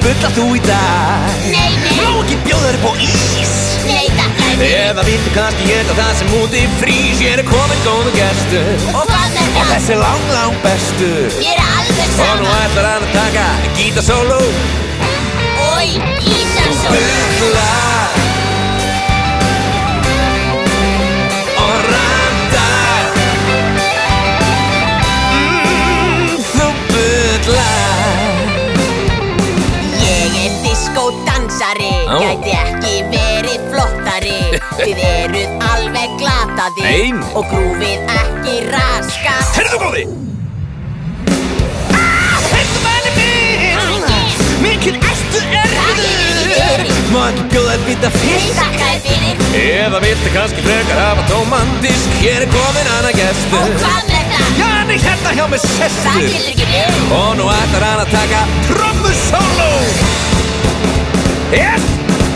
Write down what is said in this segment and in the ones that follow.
bulla þú í dag? Nei, nei. Má ekki bjóða þér upp á ís? Nei, takk, Eða viltu kannski éta það sem úti frýs? Ég komin góðu gestur. Og hvað er það? Og þessi lang bestur. Mér alveg Og sama. nú ætlar hann að taka gítarsóló. Oj, gítarsóló. Bulla og randar. Þú bullar. Ég er diskódansari, gæti ekki verið flottari. Þið eruð alveg glataðir Ein. og grúfið ekki raskat. Heyrðu góði! Heyrðu manni minn! Mikið ertu erfiður! Má ekki bjóða þér bita Nei, fisk? takk fyrir. Eða viltu kannski frekar hafa tóman disk? Hér komin annar Og gestur. hvað er það? Já, hann hérna hjá mig Það sestur. getur ekki verið. Og nú ætlar hann að taka trommusóló. Yes!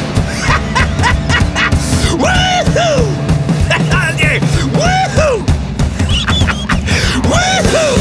Woohoo! Woohoo! Woohoo!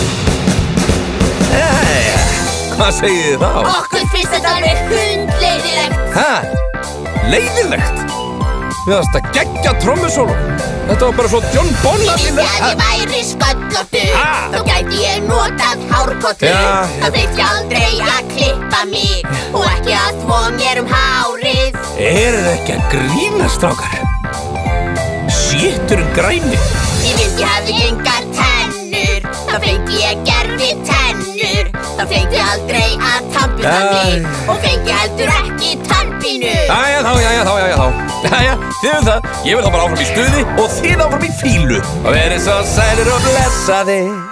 Jæja, hvað segið þið þá? Okkur finnst þetta alveg hundleiðilegt. Hæ? Leiðilegt? Við varst að gegja trommusóló. Þetta var bara svo John Bon Ég vildi að ég væri sköllóttur. Ha? Þá gæti ég notað hárkollu. Já. Það þyrfti aldrei að klippa mig og ekki að þvo mér hárið. Eru þið ekki að grína, strákar? Sétturinn græni. Ég vildi að ég engar tennur. Þá fengi ég gerfi tennur. Þá fengi aldrei að tannbursta mig og fengi heldur ekki tannpínu. Jæja þá. Jæja, þið það. Ég vil þá bara áfram í stuði og þið áfram í fílu. Og verið svo sælir og blessaði.